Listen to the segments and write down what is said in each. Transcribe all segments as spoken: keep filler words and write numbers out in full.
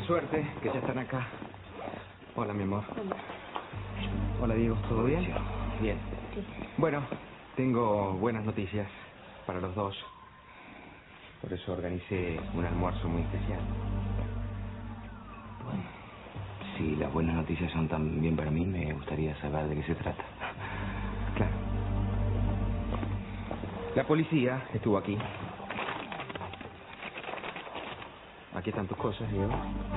suerte, que ya están acá. Hola, mi amor. Hola. Hola, Diego. ¿Todo bien? Bien. Sí. Bueno, tengo buenas noticias para los dos. Por eso organicé un almuerzo muy especial. Bueno, si las buenas noticias son tan bien para mí, me gustaría saber de qué se trata. Claro. La policía estuvo aquí. Aquí están tus cosas, Diego.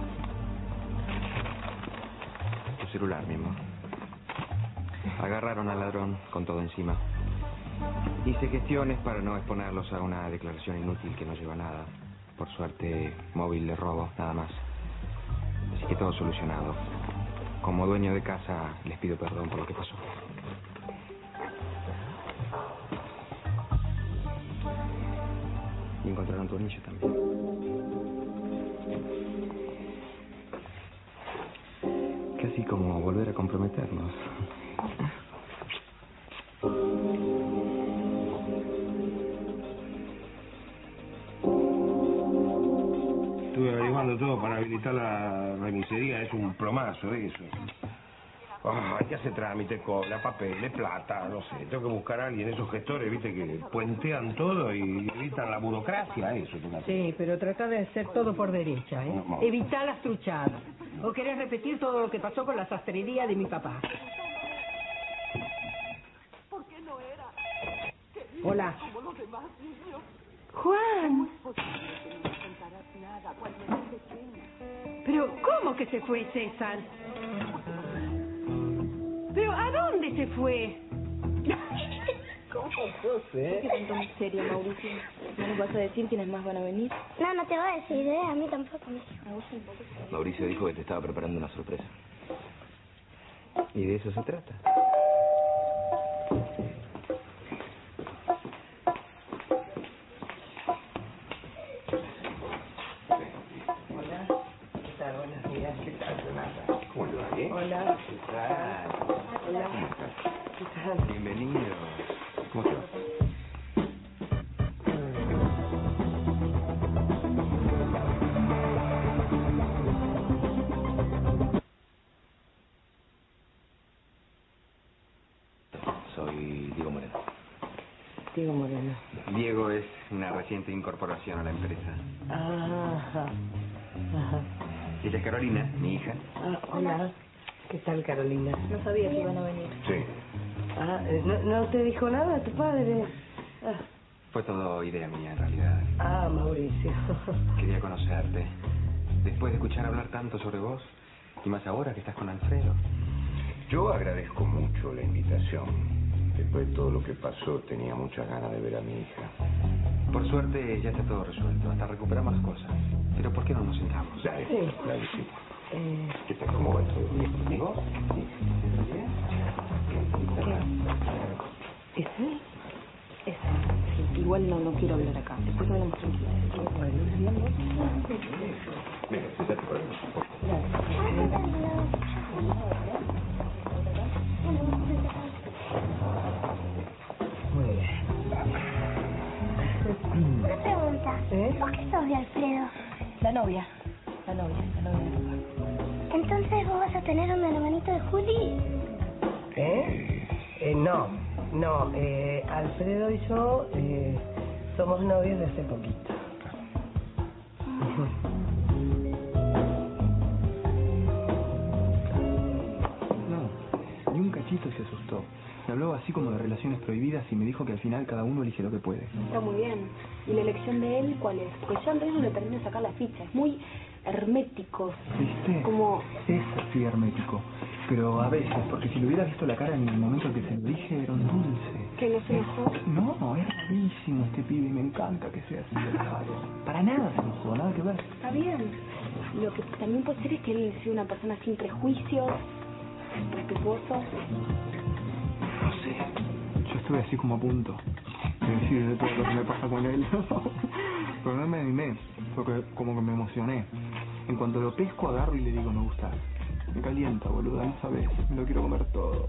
Tu celular, mi amor. Agarraron al ladrón con todo encima. Hice gestiones para no exponerlos a una declaración inútil que no lleva a nada. Por suerte, móvil de robo, nada más. Así que todo solucionado. Como dueño de casa, les pido perdón por lo que pasó. Y encontraron tu anillo también. Casi como volver a comprometernos. Estuve averiguando todo para habilitar la remisería, es un plomazo eso. Ah, hay que hacer trámite, cobra, papeles, plata, no sé. Tengo que buscar a alguien, esos gestores, viste, que puentean todo y evitan la burocracia, eso. Sí, pero trata de hacer todo por derecha, ¿eh? No, no. Evita las truchadas. ¿O querés repetir todo lo que pasó con la sastrería de mi papá? ¿Por qué no era? Hola. Como los demás niños. Juan. ¿Cómo es posible que no me contarás nada cuando eras pequeña? Pero, ¿cómo que se fue, César? ¿Pero a dónde se fue? ¿Cómo sos, eh? ¿Qué tanto misterio, Mauricio? ¿No nos vas a decir quiénes más van a venir? No, no te voy a decir, ¿eh? A mí tampoco me dijo. A vos tampoco. Mauricio dijo que te estaba preparando una sorpresa. Y de eso se trata. Hola. ¿Qué tal? Buenos días. ¿Qué tal, Renata? ¿Cómo le va, bien? Hola. ¿Qué tal? Hola. ¿Cómo estás? ¿Qué tal? Bienvenido. ¿Cómo te va? Soy Diego Moreno. Diego Moreno. Diego es una reciente incorporación a la empresa. Ajá. Ajá. Ella es Carolina, mi hija. Ah, hola. ¿Qué tal, Carolina? No sabía que iban a venir. Sí. Ah, ¿no, no te dijo nada tu padre? Ah, Fue todo idea mía, en realidad. ah Mauricio. Quería conocerte. Después de escuchar hablar tanto sobre vos, y más ahora que estás con Alfredo. Yo agradezco mucho la invitación. Después de todo lo que pasó, tenía muchas ganas de ver a mi hija. Por suerte ya está todo resuelto, hasta recuperamos las cosas. Pero ¿por qué no nos sentamos? Dale, Sí. dale, sí. Eh, ¿Qué tal? ¿Cómo va todo? ¿Y vos? ¿Es él? Es, sí, igual no, no quiero hablar acá. Después hablamos tranquilos. Venga, sentate por ahí. Muy bien. Una pregunta. ¿Eh? ¿Vos qué sos de Alfredo? La novia. La novia, la novia de papá. Entonces vos vas a tener un hermanito de Juli. ¿Eh? Eh, no, no. Eh, Alfredo y yo eh, somos novios de hace poquito. No, ni un cachito se asustó. Me habló así como de relaciones prohibidas y me dijo que al final cada uno elige lo que puede. Está muy bien. ¿Y la elección de él cuál es? Porque yo a Andrés no le termino de sacar la ficha. Es muy hermético. ¿Viste? Como... Es así hermético. Pero a veces, porque si le hubiera visto la cara en el momento en que se lo dije, era un dulce. ¿Que no se enojó? No, es rarísimo este pibe y me encanta que sea así de raro. Para nada se enojó, nada que ver. Está bien. Lo que también puede ser es que él sea una persona sin prejuicios, respetuoso. No sé. Yo estuve así como a punto de decir de todo lo que me pasa con él. Pero no me animé, porque como que me emocioné. En cuanto lo pesco, agarro y le digo me gusta. Me calienta, boluda, no sabes. Me lo quiero comer todo.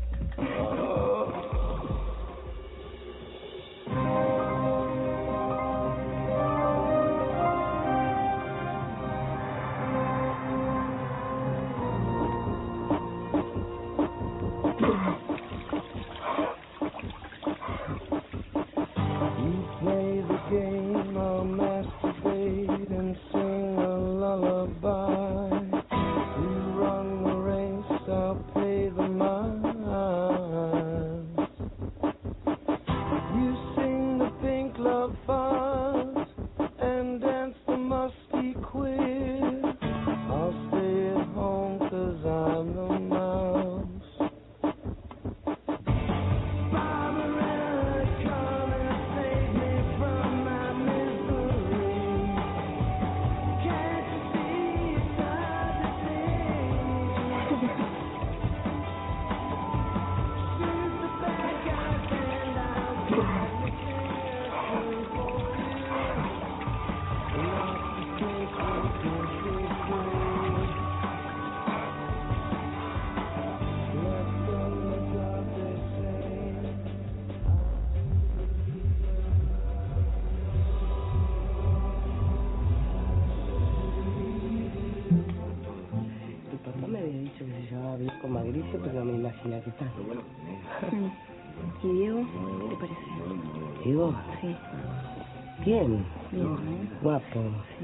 con Mauricio, pero me imagino que tal. ¿Y Diego? ¿Qué te parece? ¿Diego? Sí. Bien. Bien, ¿no? Guapo. Sí.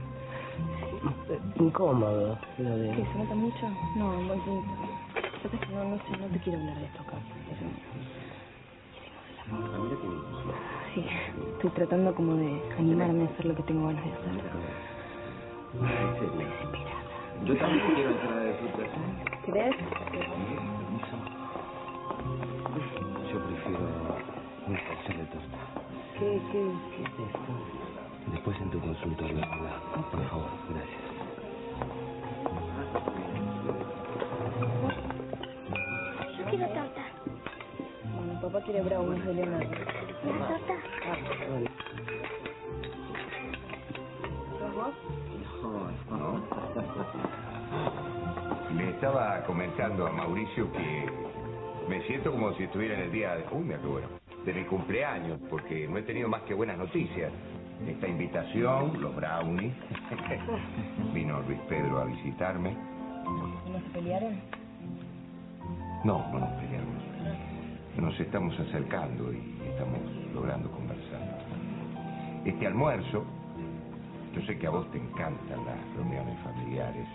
Incómodo, lo de... ¿Qué, se nota mucho? No, muy bien. No, no sé, no te quiero hablar de esto acá. Pero... hicimos el amor. Sí, estoy tratando como de animarme a hacer lo que tengo ganas de hacer. Estoy desesperada. Yo también quiero entrar a disfrutar. ¿Crees? Permiso. Yo prefiero una porción de torta. ¿Qué, qué, qué es esto? Después en tu consultorio, habla. Por favor, gracias. Yo quiero torta. Bueno, papá quiere brownies de Leonardo. ¿Una torta? ¿Sos vos? No, no. Le estaba comentando a Mauricio que me siento como si estuviera en el día de... Uy, mira qué bueno. De mi cumpleaños, porque no he tenido más que buenas noticias. Esta invitación, los brownies. Vino Luis Pedro a visitarme. ¿No se pelearon? No, no nos peleamos. Nos estamos acercando y estamos logrando conversar. Este almuerzo, yo sé que a vos te encantan las reuniones familiares.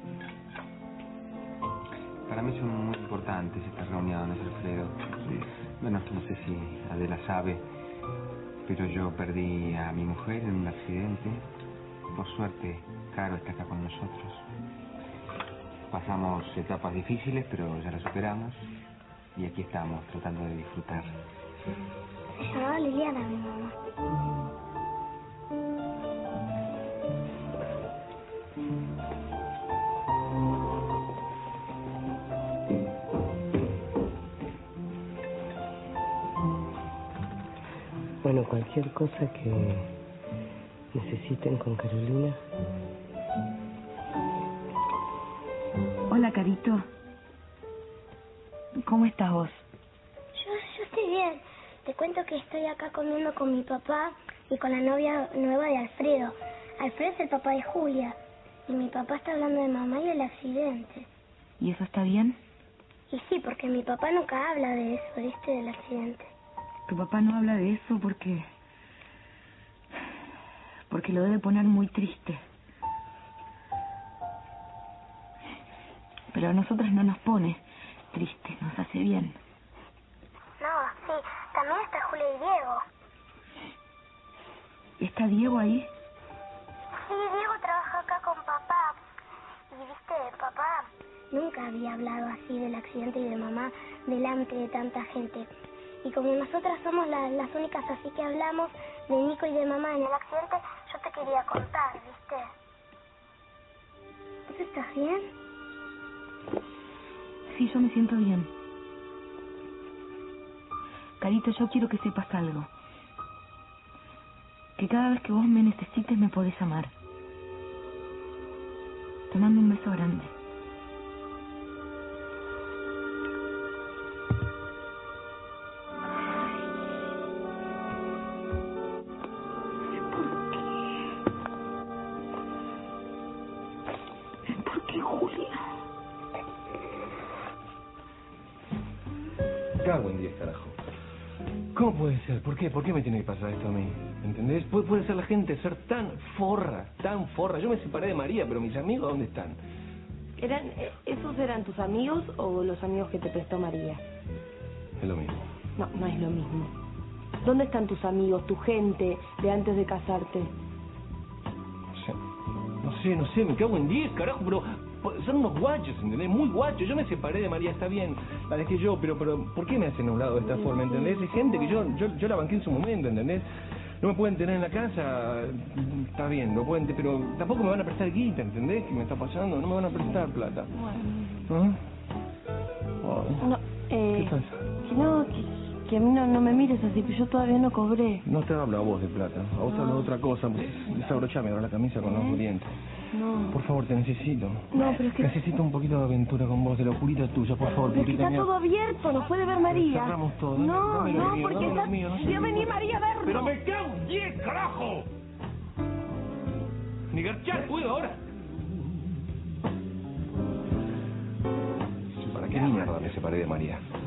Para mí son muy importantes estas reuniones, Alfredo. Sí. Bueno, no sé si Adela sabe, pero yo perdí a mi mujer en un accidente. Por suerte, Caro está acá con nosotros. Pasamos etapas difíciles, pero ya las superamos. Y aquí estamos, tratando de disfrutar. Se llamaba Liliana, mi mamá. Bueno, cualquier cosa que necesiten con Carolina. Hola, Carito. ¿Cómo estás vos? Yo, yo estoy bien. Te cuento que estoy acá comiendo con mi papá y con la novia nueva de Alfredo. Alfredo es el papá de Julia. Y mi papá está hablando de mamá y el accidente. ¿Y eso está bien? Y sí, porque mi papá nunca habla de eso, ¿viste? Del accidente. Tu papá no habla de eso porque... porque lo debe poner muy triste. Pero a nosotras no nos pone triste, nos hace bien. No, sí, también está Julia y Diego. ¿Está Diego ahí? Sí, Diego trabaja acá con papá. Y viste, papá nunca había hablado así del accidente y de mamá delante de tanta gente. Y como nosotras somos la, las únicas así que hablamos de Nico y de mamá en el accidente, yo te quería contar, ¿viste? ¿Tú estás bien? Sí, yo me siento bien. Carito, yo quiero que sepas algo. Que cada vez que vos me necesites me podés llamar. Te mando un beso grande. ¿Por qué, Julia? Cago en diez, carajo. ¿Cómo puede ser? ¿Por qué? ¿Por qué me tiene que pasar esto a mí? ¿Entendés? ¿Puede, puede ser la gente ser tan forra, tan forra? Yo me separé de María, pero mis amigos, ¿dónde están? ¿Eran, ¿Esos eran tus amigos o los amigos que te prestó María? Es lo mismo. No, no es lo mismo. ¿Dónde están tus amigos, tu gente de antes de casarte? No sé, no sé, no sé, me cago en diez, carajo, pero son unos guachos, ¿entendés? Muy guachos. Yo me separé de María, está bien, la dejé yo, pero pero ¿por qué me hacen a un lado de esta forma, entendés? Hay gente que yo, yo, yo la banqué en su momento, ¿entendés? No me pueden tener en la casa, está bien, no pueden, pero tampoco me van a prestar guita, ¿entendés? ¿Qué me está pasando? No me van a prestar plata. Bueno. ¿Ah? No, eh, ¿Qué pasa? Que no, que, que a mí no, no me mires así, que yo todavía no cobré. No te hablo a vos de plata, a vos te hablo de otra cosa. Desabrochame ahora la camisa con los dientes. No. Por favor, te necesito. No, pero es que... Necesito un poquito de aventura con vos, de locurita tuya, por favor, Pero es que putita está mía. todo abierto, nos puede ver María. Cerramos todo. No, dame lo no, mío, porque dame está... lo mío, no sé. Voy a venir María a vernos. ¡Pero me cago en diez, carajo! Ni garchar puedo ahora. qué mierda me separé de María?